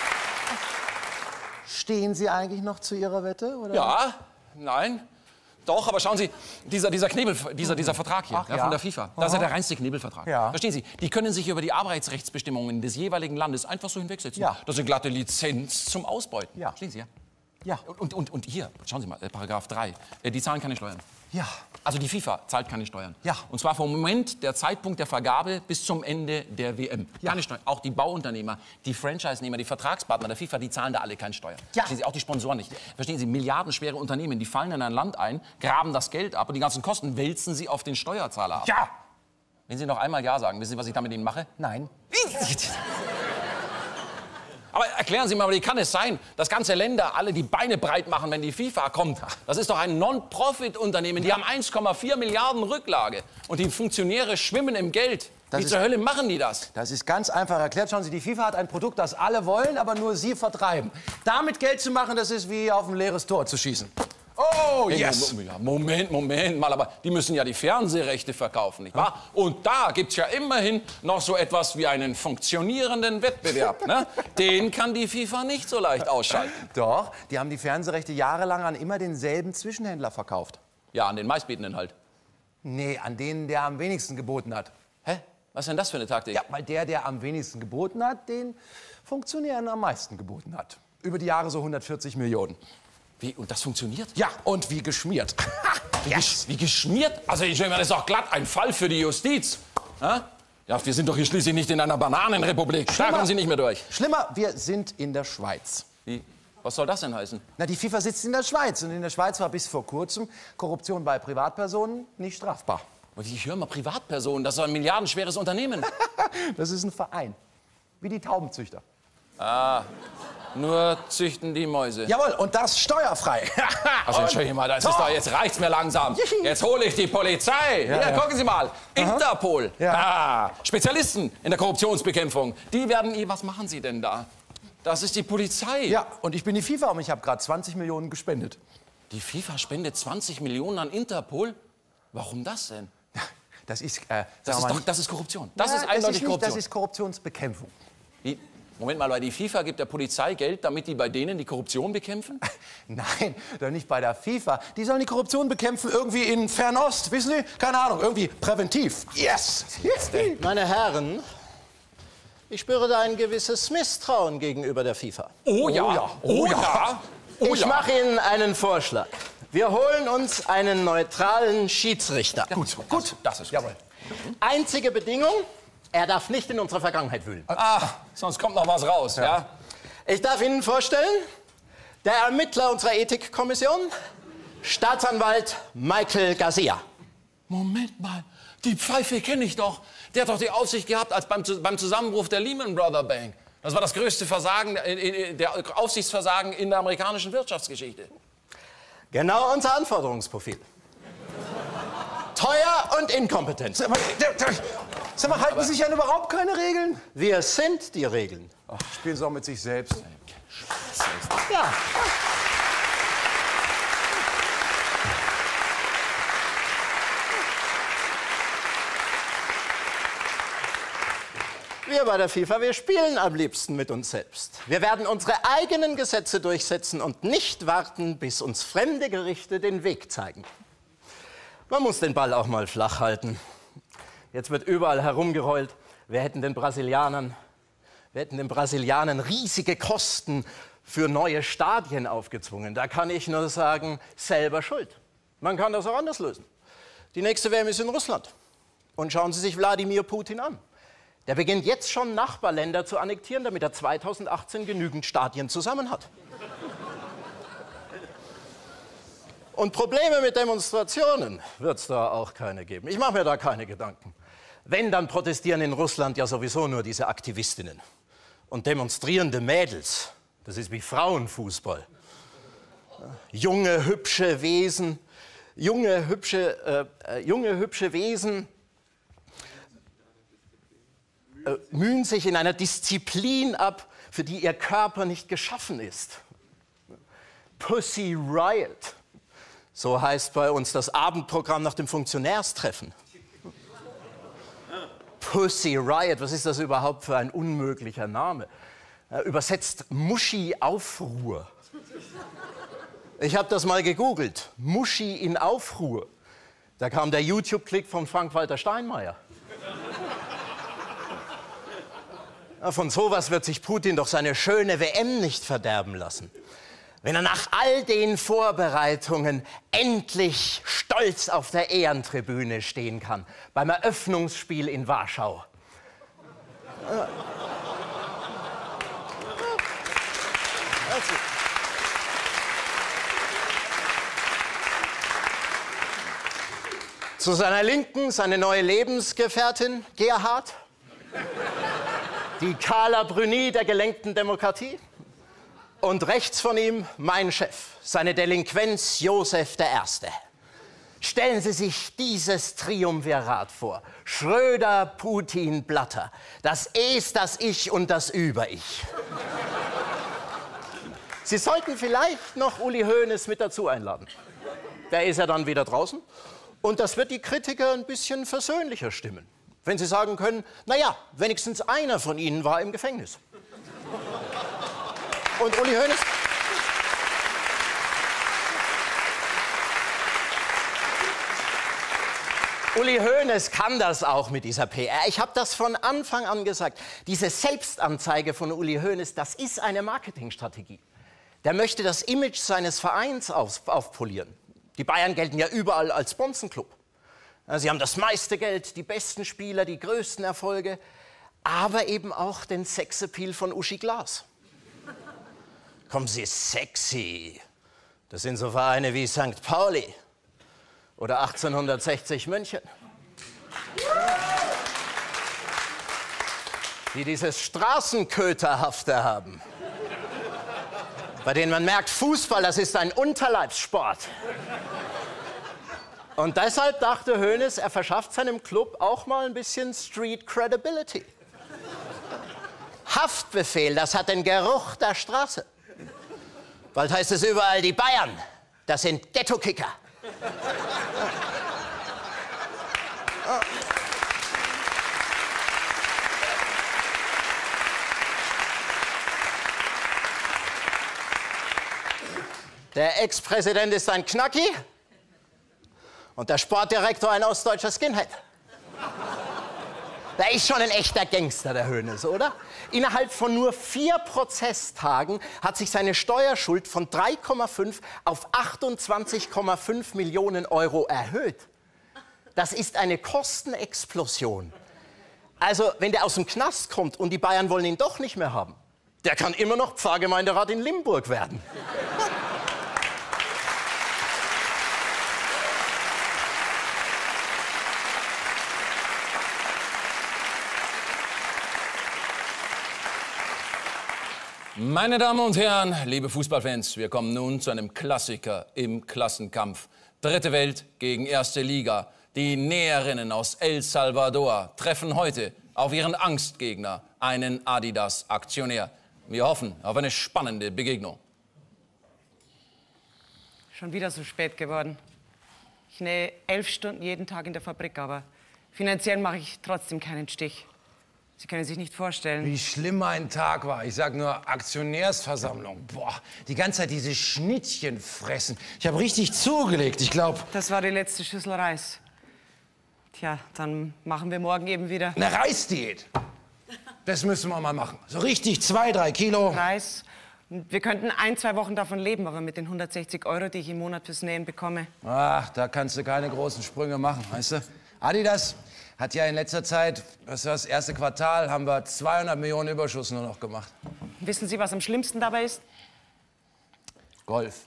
Stehen Sie eigentlich noch zu Ihrer Wette? Oder? Ja, nein. Doch, aber schauen Sie, dieser, dieser, Knebel, dieser, dieser Vertrag hier, Ach, ja, ja. von der FIFA, das ist ja der reinste Knebelvertrag. Ja. Verstehen Sie, die können sich über die Arbeitsrechtsbestimmungen des jeweiligen Landes einfach so hinwegsetzen. Ja. Das ist eine glatte Lizenz zum Ausbeuten. Ja. Verstehen Sie, ja? Ja. Und, und, und hier, schauen Sie mal, äh, Paragraph drei, äh, die zahlen keine Steuern. Ja. Also die FIFA zahlt keine Steuern. Ja. Und zwar vom Moment der Zeitpunkt der Vergabe bis zum Ende der W M. Ja. Keine Steuern. Auch die Bauunternehmer, die Franchise-Nehmer, die Vertragspartner der FIFA, die zahlen da alle keine Steuern. Ja. Verstehen Sie, auch die Sponsoren nicht. Verstehen Sie, milliardenschwere Unternehmen, die fallen in ein Land ein, graben das Geld ab und die ganzen Kosten wälzen sie auf den Steuerzahler ab. Ja. Wenn Sie noch einmal Ja sagen, wissen Sie, was ich da mit Ihnen mache? Nein. Aber erklären Sie mal, wie kann es sein, dass ganze Länder alle die Beine breit machen, wenn die FIFA kommt? Das ist doch ein Non-Profit-Unternehmen. Die haben eins Komma vier Milliarden Rücklage. Und die Funktionäre schwimmen im Geld. Das Wie ist- zur Hölle machen die das? Das ist ganz einfach erklärt. Schauen Sie, die FIFA hat ein Produkt, das alle wollen, aber nur Sie vertreiben. Damit Geld zu machen, das ist wie auf ein leeres Tor zu schießen. Oh, Hey, yes! Mo- ja, Moment, Moment mal, aber die müssen ja die Fernsehrechte verkaufen, nicht wahr? Und da gibt's ja immerhin noch so etwas wie einen funktionierenden Wettbewerb, ne? Den kann die FIFA nicht so leicht ausschalten. Doch, die haben die Fernsehrechte jahrelang an immer denselben Zwischenhändler verkauft. Ja, an den meistbietenden halt. Nee, an denen, der am wenigsten geboten hat. Hä? Was ist denn das für eine Taktik? Ja, weil der, der am wenigsten geboten hat, den Funktionären am meisten geboten hat. Über die Jahre so hundertvierzig Millionen. Wie? Und das funktioniert? Ja, und wie geschmiert. Wie, gesch wie geschmiert? Also, ich meine, das ist doch glatt ein Fall für die Justiz. Ja? Ja, wir sind doch hier schließlich nicht in einer Bananenrepublik. Da kommen Sie nicht mehr durch. Schlimmer, wir sind in der Schweiz. Wie? Was soll das denn heißen? Na, die FIFA sitzt in der Schweiz. Und in der Schweiz war bis vor kurzem Korruption bei Privatpersonen nicht strafbar. Und ich höre mal Privatpersonen, das ist ein milliardenschweres Unternehmen. Das ist ein Verein. Wie die Taubenzüchter. Nur züchten die Mäuse. Jawohl, und das steuerfrei. Also, entschuldigung mal, das ist doch, jetzt reicht's mir langsam. Jetzt hole ich die Polizei. Hier, ja. gucken Sie mal. Interpol. Ja. Ah, Spezialisten in der Korruptionsbekämpfung. Die werden, eh- was machen Sie denn da? Das ist die Polizei. Ja, und ich bin die FIFA und ich habe gerade zwanzig Millionen gespendet. Die FIFA spendet zwanzig Millionen an Interpol? Warum das denn? Das ist, äh, Das sagen ist wir doch, mal, das ist Korruption. Das ja, ist eindeutig nicht, Korruption. Das ist Korruptionsbekämpfung. Wie? Moment mal, weil die FIFA gibt der Polizei Geld, damit die bei denen die Korruption bekämpfen? Nein, doch nicht bei der FIFA. Die sollen die Korruption bekämpfen irgendwie in Fernost, wissen Sie? Keine Ahnung, irgendwie präventiv. Yes! yes. Meine Herren, ich spüre da ein gewisses Misstrauen gegenüber der FIFA. Oh ja, oh ja, oh ja. Oh ich ja. mache Ihnen einen Vorschlag. Wir holen uns einen neutralen Schiedsrichter. Ja, gut, gut, das ist jawohl. Einzige Bedingung, er darf nicht in unsere Vergangenheit wühlen. Ah, sonst kommt noch was raus, ja? ja? Ich darf Ihnen vorstellen, der Ermittler unserer Ethikkommission, Staatsanwalt Michael Garcia. Moment mal, die Pfeife kenne ich doch. Der hat doch die Aufsicht gehabt als beim, beim Zusammenbruch der Lehman Brothers Bank. Das war das größte Versagen, der Aufsichtsversagen in der amerikanischen Wirtschaftsgeschichte. Genau unser Anforderungsprofil. Teuer und inkompetent. Sag mal, sag mal halten Sie sich an überhaupt keine Regeln? Wir sind die Regeln. Ach, spielen Sie auch mit sich selbst. Ja. Wir bei der FIFA, wir spielen am liebsten mit uns selbst. Wir werden unsere eigenen Gesetze durchsetzen und nicht warten, bis uns fremde Gerichte den Weg zeigen. Man muss den Ball auch mal flach halten. Jetzt wird überall herumgerollt. Wir hätten den Brasilianern, wir hätten den Brasilianern riesige Kosten für neue Stadien aufgezwungen. Da kann ich nur sagen, selber schuld. Man kann das auch anders lösen. Die nächste W M ist in Russland. Und schauen Sie sich Wladimir Putin an. Der beginnt jetzt schon, Nachbarländer zu annektieren, damit er zweitausendachtzehn genügend Stadien zusammen hat. Und Probleme mit Demonstrationen wird es da auch keine geben. Ich mache mir da keine Gedanken. Wenn, dann protestieren in Russland ja sowieso nur diese Aktivistinnen. Und demonstrierende Mädels, das ist wie Frauenfußball. Junge, hübsche Wesen, junge, hübsche, äh, junge, hübsche Wesen, Äh, mühen sich in einer Disziplin ab, für die ihr Körper nicht geschaffen ist. Pussy Riot. So heißt bei uns das Abendprogramm nach dem Funktionärstreffen. Pussy Riot, was ist das überhaupt für ein unmöglicher Name? Äh, übersetzt Muschi-Aufruhr. Ich habe das mal gegoogelt. Muschi in Aufruhr. Da kam der YouTube-Klick von Frank-Walter Steinmeier. Von sowas wird sich Putin doch seine schöne W M nicht verderben lassen. Wenn er nach all den Vorbereitungen endlich stolz auf der Ehrentribüne stehen kann, beim Eröffnungsspiel in Warschau. Zu seiner Linken seine neue Lebensgefährtin Gerhard. Die Carla Bruni der gelenkten Demokratie. Und rechts von ihm mein Chef, seine Delinquenz Josef der Erste. Stellen Sie sich dieses Triumvirat vor. Schröder, Putin, Blatter. Das Es, das Ich und das Über-Ich. Sie sollten vielleicht noch Uli Hoeneß mit dazu einladen. Der ist ja dann wieder draußen. Und das wird die Kritiker ein bisschen versöhnlicher stimmen. Wenn Sie sagen können, naja, wenigstens einer von Ihnen war im Gefängnis. Und Uli Hoeneß... Uli Hoeneß kann das auch mit dieser P R. Ich habe das von Anfang an gesagt. Diese Selbstanzeige von Uli Hoeneß, das ist eine Marketingstrategie. Der möchte das Image seines Vereins auf, aufpolieren. Die Bayern gelten ja überall als Bonzenclub. Sie haben das meiste Geld, die besten Spieler, die größten Erfolge, aber eben auch den Sexappeal von Uschi Glas. Kommen Sie, sexy. Das sind so Vereine wie Sankt Pauli oder achtzehnhundertsechzig München. Die dieses Straßenköterhafte haben. Bei denen man merkt, Fußball, das ist ein Unterleibssport. Und deshalb dachte Hoeneß, er verschafft seinem Club auch mal ein bisschen Street Credibility. Haftbefehl, das hat den Geruch der Straße. Bald heißt es überall, die Bayern, das sind Ghetto-Kicker. Der Ex-Präsident ist ein Knacki und der Sportdirektor ein ostdeutscher Skinhead. Der ist schon ein echter Gangster, der Hoeneß, oder? Innerhalb von nur vier Prozesstagen hat sich seine Steuerschuld von drei Komma fünf auf achtundzwanzig Komma fünf Millionen Euro erhöht. Das ist eine Kostenexplosion. Also, wenn der aus dem Knast kommt und die Bayern wollen ihn doch nicht mehr haben, der kann immer noch Pfarrgemeinderat in Limburg werden. Meine Damen und Herren, liebe Fußballfans, wir kommen nun zu einem Klassiker im Klassenkampf. Dritte Welt gegen erste Liga. Die Näherinnen aus El Salvador treffen heute auf ihren Angstgegner, einen Adidas-Aktionär. Wir hoffen auf eine spannende Begegnung. Schon wieder so spät geworden. Ich nähe elf Stunden jeden Tag in der Fabrik, aber finanziell mache ich trotzdem keinen Stich. Sie können sich nicht vorstellen. Wie schlimm mein Tag war. Ich sag nur Aktionärsversammlung. Boah, die ganze Zeit diese Schnittchen fressen. Ich habe richtig zugelegt, ich glaube. Das war die letzte Schüssel Reis. Tja, dann machen wir morgen eben wieder eine Reisdiät. Das müssen wir mal machen. So richtig zwei, drei Kilo. Reis. Wir könnten ein, zwei Wochen davon leben, aber mit den hundertsechzig Euro, die ich im Monat fürs Nähen bekomme. Ach, da kannst du keine großen Sprünge machen, weißt du? Adidas hat ja in letzter Zeit, das, das erste Quartal, haben wir zweihundert Millionen Überschuss nur noch gemacht. Wissen Sie, was am schlimmsten dabei ist? Golf.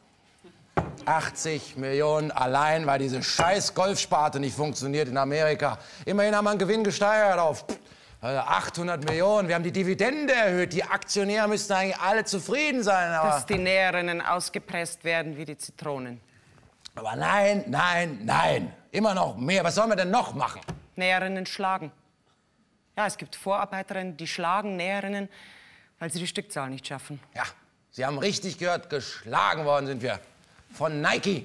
achtzig Millionen allein, weil diese scheiß Golfsparte nicht funktioniert in Amerika. Immerhin haben wir einen Gewinn gesteigert auf achthundert Millionen. Wir haben die Dividende erhöht. Die Aktionäre müssten eigentlich alle zufrieden sein. Aber dass die Näherinnen ausgepresst werden wie die Zitronen. Aber nein, nein, nein. Immer noch mehr. Was sollen wir denn noch machen? Näherinnen schlagen. Ja, es gibt Vorarbeiterinnen, die schlagen Näherinnen, weil sie die Stückzahl nicht schaffen. Ja, Sie haben richtig gehört, geschlagen worden sind wir. Von Nike.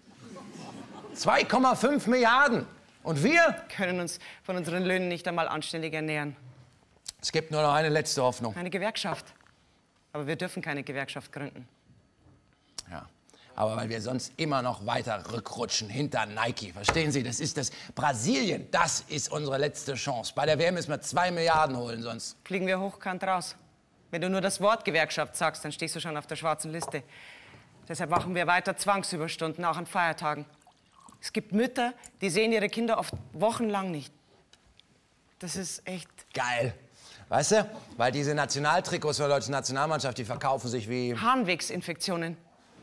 zwei Komma fünf Milliarden. Und wir können uns von unseren Löhnen nicht einmal anständig ernähren. Es gibt nur noch eine letzte Hoffnung. Eine Gewerkschaft. Aber wir dürfen keine Gewerkschaft gründen. Ja, aber weil wir sonst immer noch weiter rückrutschen hinter Nike. Verstehen Sie, das ist das Brasilien. Das ist unsere letzte Chance. Bei der W M müssen wir zwei Milliarden holen, sonst fliegen wir hochkant raus. Wenn du nur das Wort Gewerkschaft sagst, dann stehst du schon auf der schwarzen Liste. Deshalb machen wir weiter Zwangsüberstunden, auch an Feiertagen. Es gibt Mütter, die sehen ihre Kinder oft wochenlang nicht. Das ist echt geil. Weißt du, weil diese Nationaltrikots der deutschen Nationalmannschaft, die verkaufen sich wie Harnwegsinfektionen.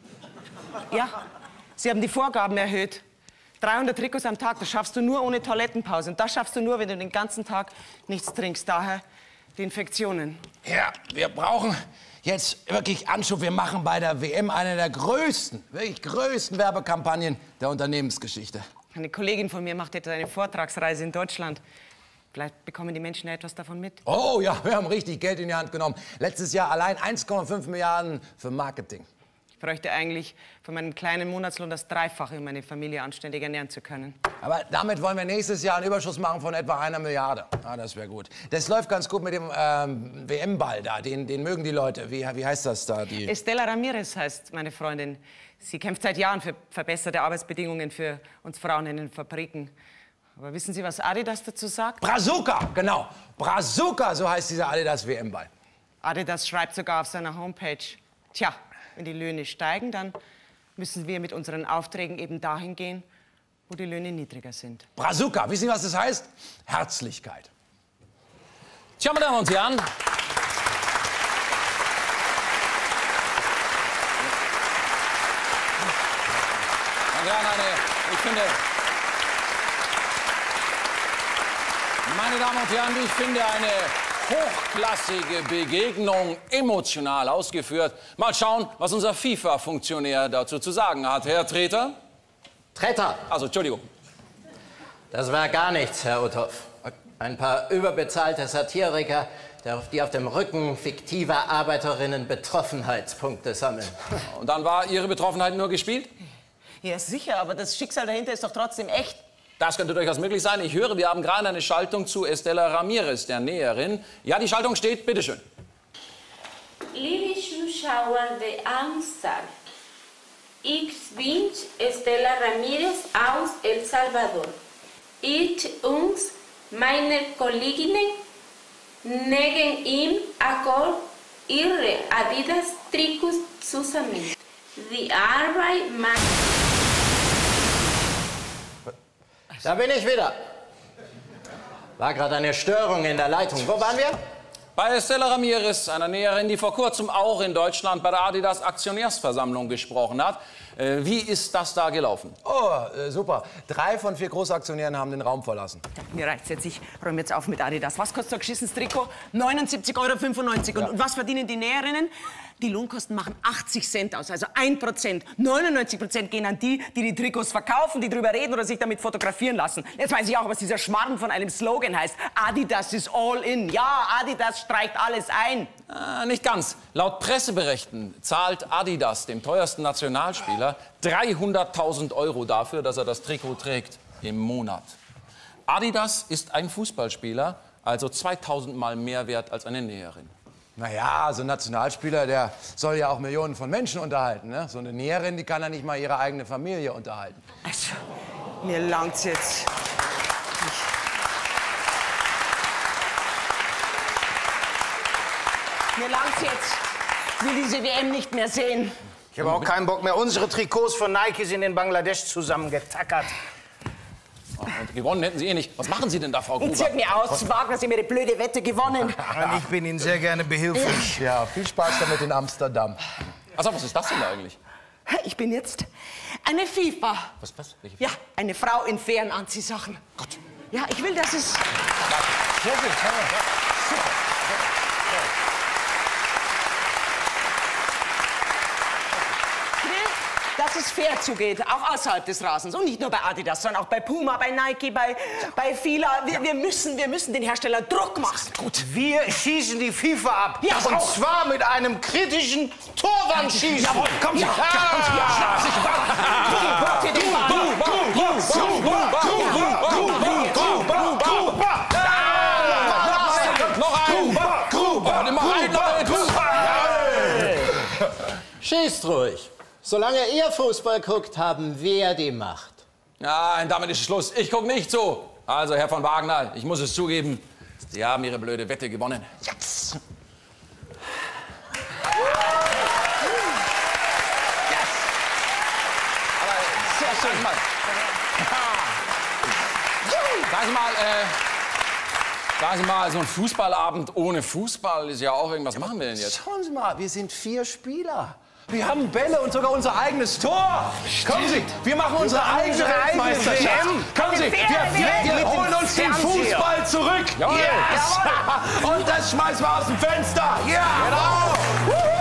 Ja, sie haben die Vorgaben erhöht. dreihundert Trikots am Tag, das schaffst du nur ohne Toilettenpause. Und das schaffst du nur, wenn du den ganzen Tag nichts trinkst. Daher die Infektionen. Ja, wir brauchen jetzt wirklich Anschub. Wir machen bei der W M eine der größten, wirklich größten Werbekampagnen der Unternehmensgeschichte. Eine Kollegin von mir macht jetzt eine Vortragsreise in Deutschland. Vielleicht bekommen die Menschen ja etwas davon mit. Oh ja, wir haben richtig Geld in die Hand genommen. Letztes Jahr allein eins Komma fünf Milliarden für Marketing. Ich bräuchte eigentlich für meinen kleinen Monatslohn das Dreifache, um meine Familie anständig ernähren zu können. Aber damit wollen wir nächstes Jahr einen Überschuss machen von etwa einer Milliarde. Ah, das wäre gut. Das läuft ganz gut mit dem ähm, W M-Ball da. Den, den mögen die Leute. Wie, wie heißt das da? Die Estela Ramirez heißt meine Freundin. Sie kämpft seit Jahren für verbesserte Arbeitsbedingungen für uns Frauen in den Fabriken. Aber wissen Sie, was Adidas dazu sagt? Brazuca, genau. Brazuca, so heißt dieser Adidas W M-Ball. Adidas schreibt sogar auf seiner Homepage, tja, wenn die Löhne steigen, dann müssen wir mit unseren Aufträgen eben dahin gehen, wo die Löhne niedriger sind. Brazuca, wissen Sie, was das heißt? Herzlichkeit. Tja, meine Damen und Herren. Und ja, meine, ich finde, meine Damen und Herren, ich finde eine hochklassige Begegnung, emotional ausgeführt. Mal schauen, was unser FIFA-Funktionär dazu zu sagen hat. Herr Treter? Treter! Also, Entschuldigung. Das war gar nichts, Herr Uthoff. Ein paar überbezahlte Satiriker, die auf dem Rücken fiktiver Arbeiterinnen Betroffenheitspunkte sammeln. Und dann war Ihre Betroffenheit nur gespielt? Ja, sicher, aber das Schicksal dahinter ist doch trotzdem echt. Das könnte durchaus möglich sein. Ich höre, wir haben gerade eine Schaltung zu Estela Ramirez, der Näherin. Ja, die Schaltung steht. Bitte schön. Liebe Zuschauer der Amstar, Ich bin Estela Ramírez aus El Salvador. Ich und meine Kolleginnen nähen im Akkord ihre Adidas-Trikots zusammen. Die Arbeit macht... Da bin ich wieder. War gerade eine Störung in der Leitung. Wo waren wir? Bei Estela Ramírez, einer Näherin, die vor kurzem auch in Deutschland bei der Adidas Aktionärsversammlung gesprochen hat. Äh, wie ist das da gelaufen? Oh, äh, super. Drei von vier Großaktionären haben den Raum verlassen. Ja, mir reicht's jetzt. Ich räume jetzt auf mit Adidas. Was kostet so ein geschissenes Trikot? neunundsiebzig Euro fünfundneunzig. Ja. Und, und was verdienen die Näherinnen? Die Lohnkosten machen achtzig Cent aus, also ein Prozent. neunundneunzig Prozent gehen an die, die die Trikots verkaufen, die drüber reden oder sich damit fotografieren lassen. Jetzt weiß ich auch, was dieser Schmarrn von einem Slogan heißt. Adidas is all in. Ja, Adidas streicht alles ein. Ah, nicht ganz. Laut Presseberichten zahlt Adidas dem teuersten Nationalspieler dreihunderttausend Euro dafür, dass er das Trikot trägt im Monat. Adidas ist ein Fußballspieler, also zweitausend Mal mehr wert als eine Näherin. Naja, so ein Nationalspieler, der soll ja auch Millionen von Menschen unterhalten. Ne? So eine Näherin, die kann ja nicht mal ihre eigene Familie unterhalten. Also, mir langt's jetzt. Ich Mir langt's jetzt. Ich will diese W M nicht mehr sehen. Ich habe auch keinen Bock mehr. Unsere Trikots von Nike sind in Bangladesch zusammengetackert. Und gewonnen hätten Sie eh nicht. Was machen Sie denn da, Frau Gruber? Ich zieht mir aus, Wagner, Sie haben Ihre blöde Wette gewonnen. Und ich bin Ihnen sehr gerne behilflich. Ja, viel Spaß damit in Amsterdam. Also, was ist das denn da eigentlich? Ich bin jetzt eine FIFA. Was, was? Welche Ja, eine Frau in fairen Anziehsachen. Gott. Ja, ich will, dass es... Sehr gut, ja, super. Dass es fair zugeht, auch außerhalb des Rasens. Und nicht nur bei Adidas, sondern auch bei Puma, bei Nike, bei, bei Fila. Wir, ja. wir, müssen, wir müssen den Herstellern Druck machen. Gut. Wir schießen die FIFA ab. Ja, und auch. zwar mit einem kritischen Torwandschießen. Jawohl, komm schon. Ja. Ja, komm schon. Ja. Schnapp Schießt ruhig. Solange ihr Fußball guckt, haben wir die Macht. Nein, damit ist Schluss. Ich guck nicht zu. Also, Herr von Wagner, ich muss es zugeben, Sie haben Ihre blöde Wette gewonnen. Jetzt! Yes. Aber, sehr schön. Mal. Sagen Sie mal, äh, sagen Sie mal, so ein Fußballabend ohne Fußball ist ja auch irgendwas. Was machen wir denn jetzt? Schauen Sie mal, wir sind vier Spieler. Wir haben Bälle und sogar unser eigenes Tor. Kommen Sie, wir machen unsere eigene Weltmeisterschaft. Kommen Sie, wir, wir, wir holen uns den Fußball zurück. Yes. Und das schmeißen wir aus dem Fenster. Ja. Genau.